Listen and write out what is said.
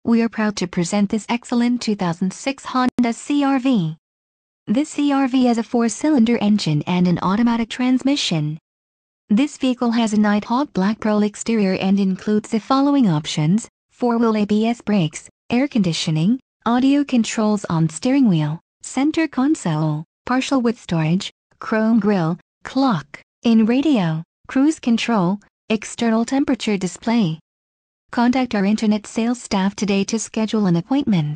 We are proud to present this excellent 2006 Honda CRV. This CRV has a 4-cylinder engine and an automatic transmission. This vehicle has a Nighthawk black pearl exterior and includes the following options: 4-wheel ABS brakes, air conditioning, audio controls on steering wheel, center console, partial width storage, chrome grille, clock, in radio, cruise control, external temperature display. Contact our internet sales staff today to schedule an appointment.